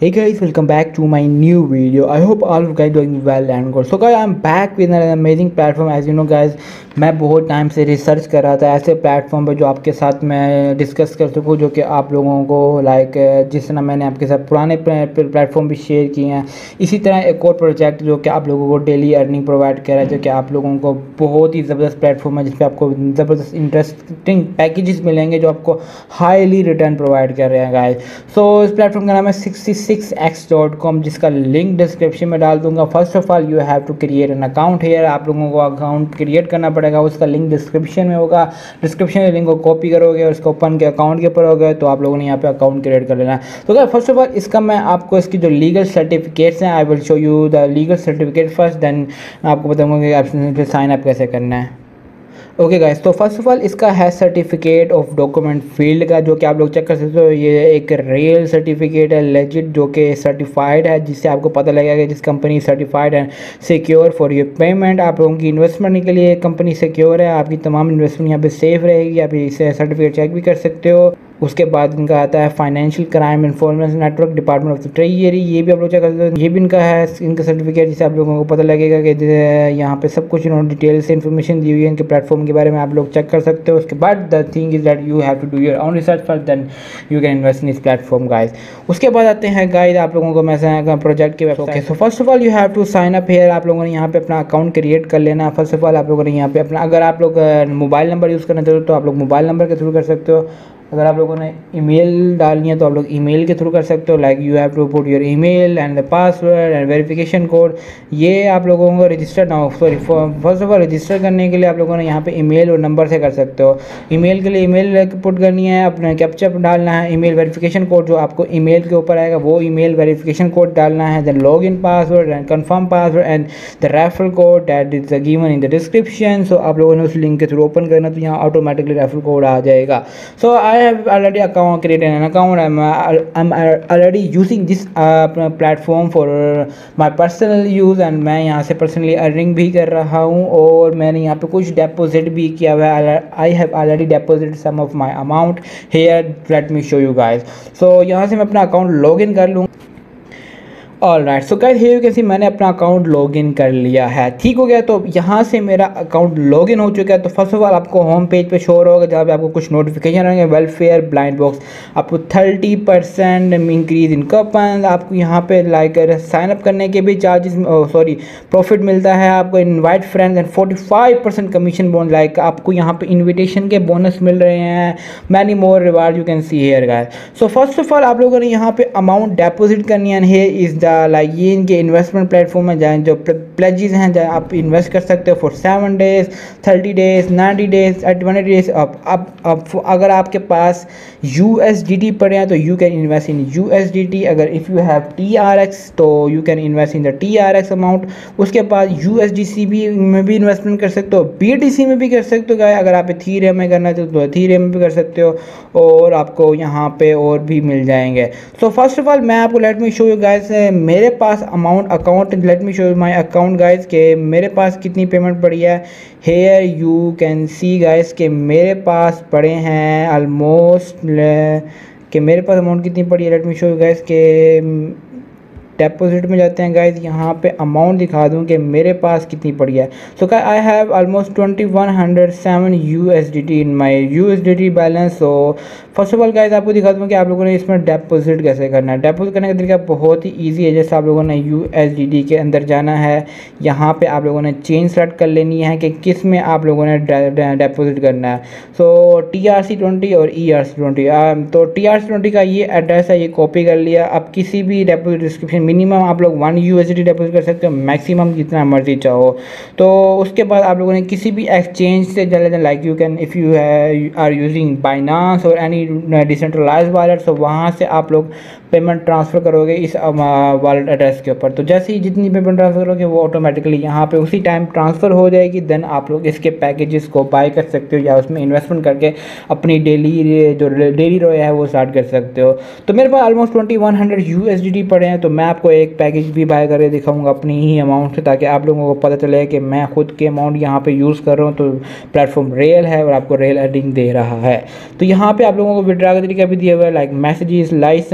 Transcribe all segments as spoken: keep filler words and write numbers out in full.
Hey guys, welcome back to my new video. I hope all of you guys doing well and good. So guys, I'm back with an amazing platform. As you know guys, मैं बहुत time से research कर रहा था ऐसे platform पर जो आपके साथ मैं डिस्कस कर सकूँ, जो कि आप लोगों को लाइक जिस तरह मैंने आपके साथ पुराने प्लेटफॉर्म भी शेयर किए हैं, इसी तरह एक और प्रोजेक्ट जो कि आप लोगों को डेली अर्निंग प्रोवाइड कर रहा है, जो कि आप लोगों को बहुत ही ज़बरदस्त प्लेटफॉर्म है, जिस पर आपको ज़बरदस्त इंटरेस्टिंग पैकेजेस मिलेंगे जो आपको हाईली रिटर्न प्रोवाइड कर रहे हैं गाइस। सो इस प्लेटफॉर्म का नाम है sixty six x dot com, जिसका लिंक डिस्क्रिप्शन में डाल दूंगा। First of all you have to create an account here. आप लोगों को अकाउंट क्रिएट करना पड़ेगा, उसका लिंक डिस्क्रिप्शन में होगा। डिस्क्रिप्शन में लिंक को कॉपी करोगे और इसको ओपन के अकाउंट के ऊपर होगा, तो आप लोगों ने यहाँ पे अकाउंट क्रिएट कर लेना है। तो अगर फर्स्ट ऑफ ऑल इसका मैं आपको इसकी जो लीगल सर्टिफिकेट्स हैं, I will show you the legal certificate first, then आपको बताऊंगा कि आप साइन अप कैसे करना है। ओके गाइस, तो फर्स्ट ऑफ ऑल इसका है सर्टिफिकेट ऑफ डॉक्यूमेंट फील्ड का, जो कि आप लोग चेक कर सकते हो। ये एक रियल सर्टिफिकेट है, लेजिट, जो कि सर्टिफाइड है, जिससे आपको पता लगेगा कि जिस कंपनी सर्टिफाइड है सिक्योर फॉर योर पेमेंट। आप लोगों की इन्वेस्टमेंट के लिए कंपनी सिक्योर है, आपकी तमाम इन्वेस्टमेंट यहाँ पे सेफ रहेगी। आप इसे सर्टिफिकेट चेक भी कर सकते हो। उसके बाद इनका आता है financial crime information network, department of the treasury, ये भी आप लोग चेक कर सकते हो। ये भी इनका है इनका सर्टिफिकेट, जिससे आप लोगों को पता लगेगा कि यहाँ पे सब कुछ इन्होंने डिटेल से इन्फॉर्मेशन दी हुई है इनके प्लेटफॉर्म के बारे में, आप लोग चेक कर सकते हो। उसके बाद the thing is that you have to do your own research first, then you can invest in इस प्लेटफॉर्म गाइस। उसके बाद आते हैं गाइस आप लोगों को मैं प्रोजेक्ट के website. So first of all you have to sign up here. आप लोगों ने यहाँ पे अपना अकाउंट क्रिएट कर लेना। फर्स्ट ऑफ ऑल आप लोगों ने यहाँ पे अपना, अगर आप लोग मोबाइल नंबर यूज़ करना चाहते हो तो आप लोग मोबाइल नंबर के थ्रू कर सकते हो। अगर आप लोगों ने ईमेल डालनी है तो आप लोग ईमेल के थ्रू कर सकते हो। Like you have to put your email and the password and verification code. ये आप लोगों को रजिस्टर ना sorry first of all register करने के लिए आप लोगों ने यहाँ पे ईमेल और नंबर से कर सकते हो। ईमेल के लिए ईमेल पुट करनी है, अपना कैप्चा डालना है, ईमेल वेरिफिकेशन कोड जो आपको ईमेल के ऊपर आएगा वो ईमेल वेरिफिकेशन कोड डालना है, then log in password and confirm password and the referral code that is given in the description. So आप लोगों ने उस लिंक के थ्रू ओपन करना, तो यहाँ ऑटोमेटिकली रेफरल कोड आ जाएगा। So I I have already account created an account. I'm uh, I'm already using this uh, platform for my personal use, and मैं यहाँ से personally earning भी कर रहा हूँ और मैंने यहाँ पे कुछ deposit भी किया हुआ है। I have already deposited some of my amount here. Let me show you guys. So यहाँ से मैं अपना account login कर लूँ। All right, so guys here you can see मैंने अपना अकाउंट लॉगिन कर लिया है। ठीक हो गया, तो यहाँ से मेरा अकाउंट लॉगिन हो चुका है। तो फर्स्ट ऑफ ऑल आपको होम पेज पे शो होगा, जहाँ पे आपको कुछ नोटिफिकेशन रहेंगे। वेलफेयर ब्लाइंड बॉक्स, आपको thirty percent increase in coupon, आपको यहाँ पे लाइक साइन अप करने के भी चार्जेस सॉरी प्रॉफिट मिलता है। आपको invite friends and forty five percent commission bonus, like आपको यहाँ पे इन्विटेशन के बोनस मिल रहे हैं। Many more reward you can see here guys. So first of all आप लोगों ने यहाँ पे अमाउंट डेपोजिट करनी है। हियर इज द लाइक ये इनके इन्वेस्टमेंट प्लेटफॉर्म है, जहाँ जो प्लेजेस हैं जहाँ आप इन्वेस्ट कर सकते हो for seven days, thirty days, ninety days, twenty days. अब अब अब अगर आपके पास यू एस डी टी पड़े हैं तो you can invest in U S D T. अगर if you have T R X तो you can invest in the T R X amount. उसके बाद U S D C B में भी investment कर सकते हो, बी टी सी में भी कर सकते हो गाइस। अगर आप इथीरियम में करना चाहते हो तो इथीरियम में भी कर सकते हो, और आपको यहाँ पे और भी मिल जाएंगे। सो फर्स्ट ऑफ ऑल मैं आपको let me show you guys मेरे पास amount account let me show you my account guys के मेरे पास कितनी पेमेंट पड़ी है। Here you can see guys के मेरे पास पड़े हैं ऑलमोस्ट कि मेरे पास अमाउंट कितनी पड़ी है। Let me show you guys के डेपोजिट में जाते हैं गाइस, यहाँ पे अमाउंट दिखा दूँ कि मेरे पास कितनी पड़ी है। So guys I have almost twenty one hundred seven U S D T in my U S D T balance. So first of all guys आपको दिखा दूँ कि आप लोगों ने इसमें डेपोजिट कैसे करना है। डेपोजिट करने का तरीका बहुत ही ईजी है। जैसे आप लोगों ने यू एस डी टी के अंदर जाना है, यहाँ पे आप लोगों ने चेन सेलेक्ट कर लेनी है कि किस में आप लोगों ने डेपोजिट करना है। So T R C twenty और ई आर सी ट्वेंटी। तो टी आर सी ट्वेंटी का ये एड्रेस है, ये कॉपी कर लिया। अब किसी भी डेपोजिट डिस्क्रिप्शन मिनिमम आप लोग one U S D T deposit कर सकते हो, मैक्सिमम जितना मर्जी चाहो। तो उसके बाद आप लोगों ने किसी भी एक्सचेंज से चले जाए, like you can if you are using Binance और एनी डिसेंट्रलाइज्ड वॉलेट, तो वहाँ से आप लोग पेमेंट ट्रांसफ़र करोगे इस वॉलेट एड्रेस के ऊपर। तो जैसे ही जितनी पेमेंट ट्रांसफ़र करोगे वो ऑटोमेटिकली यहाँ पे उसी टाइम ट्रांसफ़र हो जाएगी। देन आप लोग इसके पैकेजेस को बाय कर सकते हो या उसमें इन्वेस्टमेंट करके अपनी डेली जो डेली रोए है वो स्टार्ट कर सकते हो। तो मेरे पास almost twenty one hundred U S D T पड़े हैं, तो मैं आपको एक पैकेज भी बाय करके दिखाऊंगा अपनी ही अमाउंट से, ताकि आप लोगों को पता चले कि मैं खुद के अमाउंट यहाँ पे यूज़ कर रहा हूँ तो प्लेटफॉर्म रियल है और आपको रियल अर्निंग दे रहा है। तो यहाँ पे आप लोगों को विड्रॉ का तरीका भी दिया हुआ है, लाइक मैसेजेस, लाइसेंस,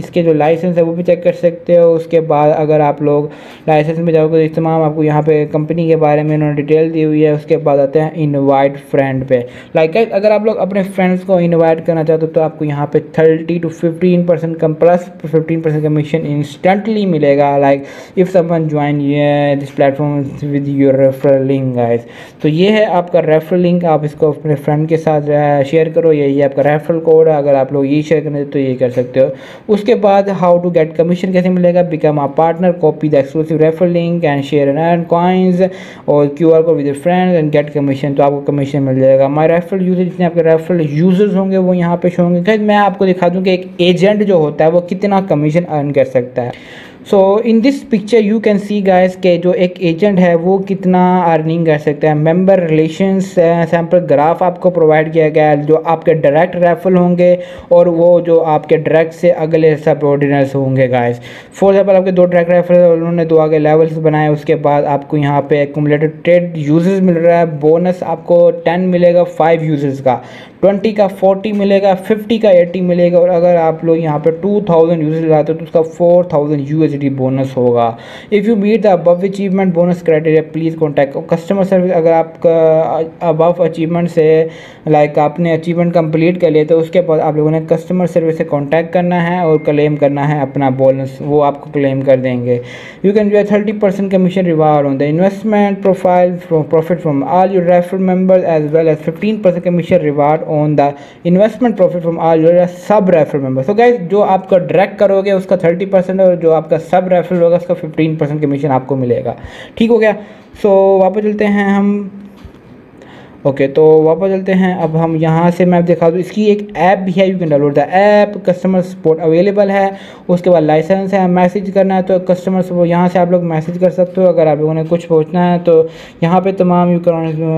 इसके जो लाइसेंस है वो भी चेक कर सकते हो। उसके बाद अगर आप लोग लाइसेंस में जाओगे तो तमाम आपको यहाँ पे कंपनी के बारे में उन्होंने डिटेल दी हुई है। उसके बाद आते हैं इनवाइट फ्रेंड पे। लाइक अगर आप लोग अपने फ्रेंड्स को इनवाइट करना चाहते हो तो आपको यहाँ पे थर्टी टू फिफ्टीन परसेंट कम plus fifteen percent commission instantly मिलेगा। Like if someone join this platform with your referral link guys. तो ये है आपका रेफरल लिंक, आप इसको अपने फ्रेंड के साथ शेयर करो। यही आपका रेफरल कोड है, अगर आप लोग ये शेयर करें तो ये कर सकते हो। उसके बाद हाउ टू गेट कमीशन कैसे मिलेगा, become a partner, copy the exclusive referral link and share and earn coins और Q R code with friends and get commission. तो आपको कमीशन मिल जाएगा। माय रेफरल यूजर, जितने आपके रेफरल यूजर्स होंगे वो यहाँ पे शो होंगे। मैं आपको दिखा दूँ कि एक एजेंट जो होता है वो कितना कमीशन अर्न कर सकता है। So in this picture you can see guys के जो एक एजेंट है वो कितना अर्निंग कर सकता है। मेंबर रिलेशंस सैम्पल ग्राफ आपको प्रोवाइड किया गया है, जो आपके डायरेक्ट रेफरल होंगे और वो जो आपके डायरेक्ट से अगले सबऑर्डिनर्स होंगे गाइस। फॉर एग्जाम्पल आपके दो डायरेक्ट रेफरल, उन्होंने दो आगे लेवल्स बनाए। उसके बाद आपको यहाँ पे एक्यूमुलेटेड ट्रेड यूजर्स मिल रहा है। बोनस आपको टेन मिलेगा फाइव यूजर्स का, ट्वेंटी का फोर्टी मिलेगा, फिफ्टी का एटी मिलेगा और अगर आप लोग यहाँ पे टू थाउजेंड यूजर्स लाते हो तो उसका फोर थाउजेंड यूएसडी बोनस होगा। If you meet the above achievement bonus criteria please contact customer service. अगर आपका अबव अचीवमेंट से लाइक आपने अचीवमेंट कंप्लीट कर लिया तो उसके बाद आप लोगों ने कस्टमर सर्विस से कॉन्टैक्ट करना है और क्लेम करना है अपना बोनस, वो आपको क्लेम कर देंगे। यू कैन जो thirty percent commission reward on the investment profile from profit from all your referral members as well as fifteen percent commission reward on the investment profit from all your sub referral members. तो guys जो आपका direct करोगे उसका thirty percent और जो आपका सब referral होगा उसका फिफ्टीन परसेंट कमीशन आपको मिलेगा। ठीक हो गया। सो so, वापस चलते हैं हम। ओके okay, तो वापस चलते हैं। अब हम यहाँ से मैं दिखा दूँ, इसकी एक ऐप भी है, you can download the app. Customer support available है। उसके बाद लाइसेंस है। मैसेज करना है तो कस्टमर सपोर्ट यहाँ से आप लोग मैसेज कर सकते हो। अगर आप लोगों ने कुछ पूछना है तो यहाँ पे तमाम यू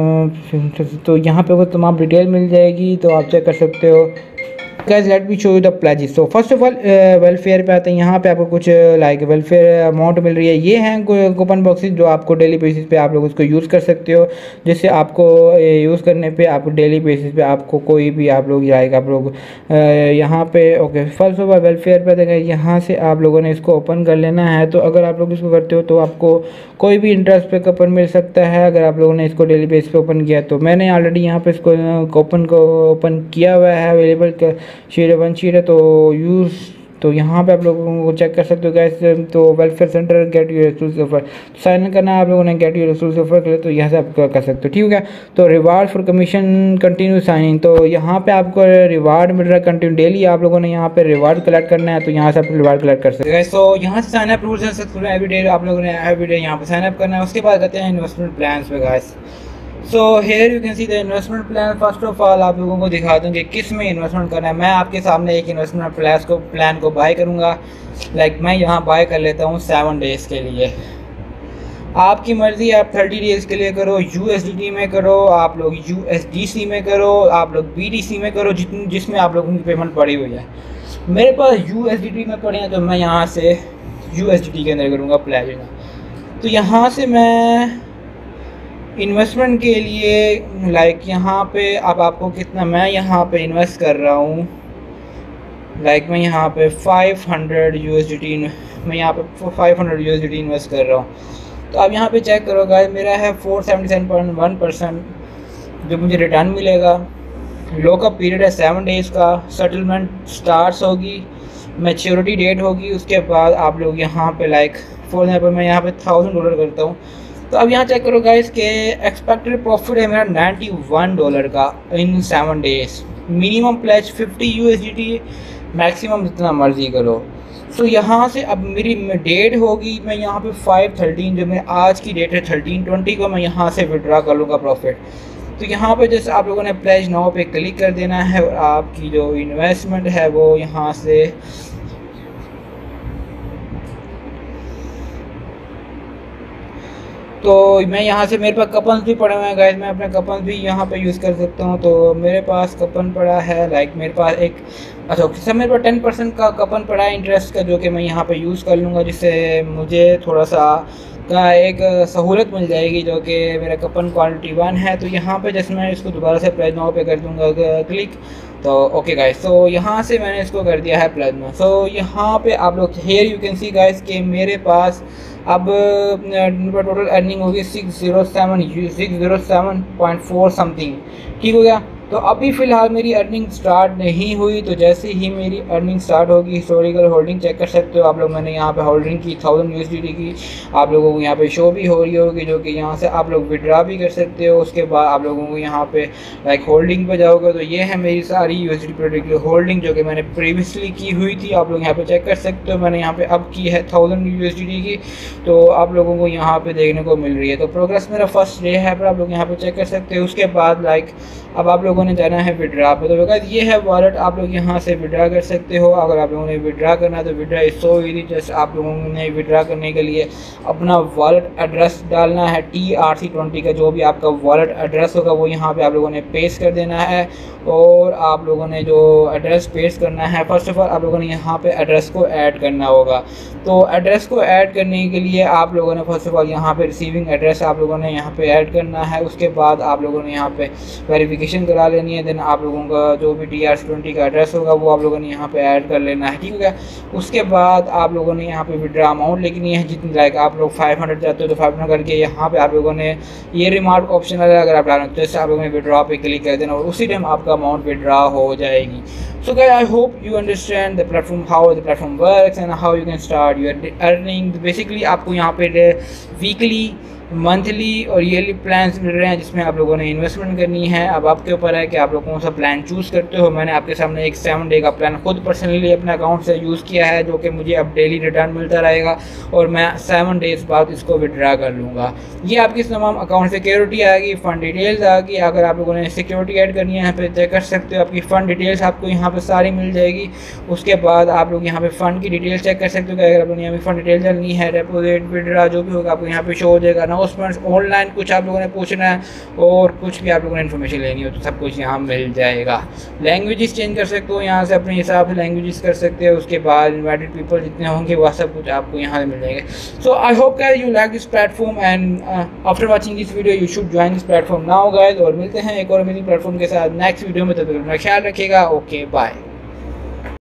तो यहाँ पे वो तमाम डिटेल मिल जाएगी, तो आप चेक कर सकते हो। Guys let me show you the pledges. So first of all welfare पे आते हैं। यहाँ पे आपको कुछ लाइक वेलफेयर अमाउंट मिल रही है। ये हैं कूपन बॉक्सेस जो आपको डेली बेसिस पे आप लोग उसको यूज़ कर सकते हो, जिससे आपको यूज़ करने पे आपको डेली बेसिस पे आपको कोई भी आप लोग लाइक आप लोग यहाँ पे okay first of all welfare पे देखें, यहाँ से आप लोगों ने इसको ओपन कर लेना है। तो अगर आप लोग इसको करते हो तो आपको कोई भी इंटरेस्ट पे कूपन मिल सकता है। अगर आप लोगों ने इसको डेली बेसिस पे ओपन किया तो मैंने ऑलरेडी यहाँ पे इसको कूपन को ओपन किया हुआ है अवेलेबल शीट वन शीट है, तो यूज़ तो यहाँ पे आप लोगों को चेक कर सकते हो गैस। तो welfare center get your exclusive offer sign in करना है आप लोगों ने, गेट यूर एक्सक्लूसिव ऑफर करे तो यहाँ से आप कर सकते हो। ठीक हो गया। तो reward for commission continue signing, तो यहाँ पे आपको रिवार्ड मिल रहा है कंटिन्यू डेली। आप लोगों ने यहाँ पे रिवार्ड कलेक्ट करना है तो यहाँ से आप रिवार्ड कलेक्ट कर सकते हैं। तो यहाँ से sign up rules successful every day आप लोगों ने एवरी डे यहाँ पे साइन अप करना है। उसके बाद कहते हैं इन्वेस्टमेंट प्लान्स पे guys. So here you can see the investment plan. First of all आप लोगों को दिखा दूँ कि किस में इन्वेस्टमेंट करना है। मैं आपके सामने एक इन्वेस्टमेंट प्लान को प्लान को बाय करूँगा। लाइक like, मैं यहाँ बाय कर लेता हूँ सेवन डेज़ के लिए। आपकी मर्ज़ी, आप थर्टी डेज़ के लिए करो, यूएसडीटी में करो, आप लोग यूएसडीसी में करो, आप लोग बीटीसी में करो, जितनी जिसमें आप लोगों की पेमेंट पड़ी हुई है। मेरे पास यूएसडीटी में पड़े हैं तो मैं यहाँ से यूएसडीटी के अंदर करूँगा प्लान। तो यहाँ से मैं इन्वेस्टमेंट के लिए लाइक यहाँ पे अब आपको कितना मैं यहाँ पे इन्वेस्ट कर रहा हूँ, लाइक मैं यहाँ पे फाइव हंड्रेड यूएसडीटी मैं यहाँ पे फाइव हंड्रेड यूएसडीटी इन्वेस्ट कर रहा हूँ। तो आप यहाँ पे चेक करो गाइस, मेरा है four seventy seven point one percent जो मुझे रिटर्न मिलेगा। लॉकअप पीरियड है सेवन डेज़ का। सेटलमेंट स्टार्ट होगी, मैच्योरिटी डेट होगी। उसके बाद आप लोग यहाँ पे लाइक फॉर एग्जाम्पल मैं यहाँ पे थाउजेंड डॉलर करता हूँ। तो अब यहाँ चेक करो गाइस के एक्सपेक्टेड प्रॉफिट है मेरा नाइन्टी वन डॉलर का in seven days. Minimum pledge fifty USDT, maximum जितना मर्जी करो। सो so, यहाँ से अब मेरी डेट होगी, मैं यहाँ पे फाइव थर्टीन जो मेरे आज की डेट है थर्टीन ट्वेंटी को मैं यहाँ से विड्रा कर लूँगा प्रॉफिट। तो यहाँ पे जैसे आप लोगों ने प्लेज नाउ पे क्लिक कर देना है और आपकी जो इन्वेस्टमेंट है वो यहाँ से तो मैं यहाँ से मेरे पास कपन्स भी पड़े हुए हैं गाइस, मैं अपने कपन्स भी यहाँ पे यूज़ कर सकता हूँ। तो मेरे पास कपन पड़ा है लाइक मेरे पास एक अच्छा सब मेरे पास टेन परसेंट का कपन पड़ा है इंटरेस्ट का, जो कि मैं यहाँ पे यूज़ कर लूँगा, जिससे मुझे थोड़ा सा का एक सहूलत मिल जाएगी, जो कि मेरा कपन क्वालिटी वन है। तो यहाँ पे जैसे मैं इसको दोबारा से प्राइस नाउ पे कर दूँगा क्लिक, तो ओके गाइस, तो यहाँ से मैंने इसको कर दिया है प्लग में। सो so, यहाँ पे आप लोग here you can see guys कि मेरे पास अब टोटल अर्निंग होगी six zero seven six zero seven point four something, ठीक हो गया। तो अभी फ़िलहाल मेरी अर्निंग स्टार्ट नहीं हुई, तो जैसे ही मेरी अर्निंग स्टार्ट होगी हिस्टोरिकल होल्डिंग चेक कर सकते हो आप लोग। मैंने यहाँ पे होल्डिंग की थाउजेंड यूएसडीटी की, आप लोगों को यहाँ पे शो भी हो रही होगी, जो कि यहाँ से आप लोग विड्रा भी कर सकते हो। उसके बाद आप लोगों को यहाँ पे लाइक होल्डिंग पे जाओगे तो ये है मेरी सारी यूएसडी प्रोडक्ट होल्डिंग जो कि मैंने प्रीवियसली की हुई थी, आप लोग यहाँ पे चेक कर सकते हो। मैंने यहाँ पे अब की है थाउजेंड यूएसडीटी की, तो आप लोगों को यहाँ पे देखने को मिल रही है। तो प्रोग्रेस मेरा फर्स्ट डे है, पर आप लोग यहाँ पे चेक कर सकते हो। उसके बाद लाइक अब आप लोगों ने जाना है विड्रा पे, तो बिकॉज ये है वॉलेट, आप लोग यहाँ से विड्रा कर सकते हो। अगर आप लोगों ने विड्रा करना है तो withdraw is so easy, just आप लोगों ने विड्रा करने के लिए अपना वॉलेट एड्रेस डालना है, टी आर सी ट्वेंटी का जो भी आपका वॉलेट एड्रेस होगा वो यहाँ पे आप लोगों ने पेस्ट कर देना है। और आप लोगों ने जो एड्रेस पेस्ट करना है, फर्स्ट ऑफ ऑल आप लोगों ने यहाँ पे एड्रेस को ऐड करना होगा। तो एड्रेस को ऐड करने के लिए आप लोगों ने फर्स्ट ऑफ ऑल यहाँ पे रिसीविंग एड्रेस आप लोगों ने यहाँ पे ऐड करना है। उसके बाद आप लोगों ने यहाँ पे वेरिफिकेशन करा लेनी है, देन आप लोगों का जो भी टी आर सी ट्वेंटी का एड्रेस होगा वो आप लोगों ने यहाँ पे ऐड कर लेना है, ठीक है। उसके बाद आप लोगों ने यहाँ पे विड्रा अमाउंट लिखनी है जितनी, लाइक आप लोग फाइव हंड्रेड जाते हो तो फाइव हंड्रेड करके यहाँ पे आप लोगों ने ये रिमार्क ऑप्शन है, अगर आप डालें तो जैसे आप लोगों ने विड्रॉ पे क्लिक कर देना और उसी टाइम आपका अमाउंट विड्रॉ हो जाएगी। So guys, I hope you understand the platform, how the platform works and how you can start your earning. Basically आपको यहाँ पे वीकली, मंथली और ईयरली प्लान्स मिल रहे हैं जिसमें आप लोगों ने इन्वेस्टमेंट करनी है। अब आपके ऊपर है कि आप लोग कौन सा प्लान चूज़ करते हो। मैंने आपके सामने एक सेवन डे का प्लान खुद पर्सनली अपने अकाउंट से यूज़ किया है, जो कि मुझे अब डेली रिटर्न मिलता रहेगा और मैं सेवन डेज़ बाद इसको विड्रा कर लूँगा। ये आपकी तमाम अकाउंट सिक्योरिटी आएगी, फ़ंड डिटेल्स आएगी। अगर आप लोगों ने सिक्योरिटी ऐड करनी है यहाँ पे चेक कर सकते हो, आपकी फ़ंड डिटेल्स आपको यहाँ पर सारी मिल जाएगी। उसके बाद आप लोग यहाँ पे फ़ंड की डिटेल्स चेक कर सकते हो कि अगर आप लोगों ने यहाँ पे फ़ंड डिटेल डालनी है, डिपॉजिट, विड्रा जो भी होगा आपको यहाँ पे शो हो जाएगा। अनाउंसमेंट्स, ऑनलाइन कुछ आप लोगों ने पूछना है और कुछ भी आप लोगों ने इन्फॉर्मेशन लेनी हो तो सब कुछ यहाँ मिल जाएगा। लैंग्वेजेस चेंज कर सकते हो, यहाँ से अपने हिसाब से लैंग्वेजेस कर सकते हो। उसके बाद इनवाइटेड पीपल जितने होंगे वह सब कुछ आपको यहाँ से मिल जाएगा। So I hope guys you like this platform and after watching this video you should join this platform now guys. और मिलते हैं एक और अमेजिंग प्लेटफॉर्म के साथ नेक्स्ट वीडियो में, तब तक अपना ख्याल रखिएगा। Okay bye.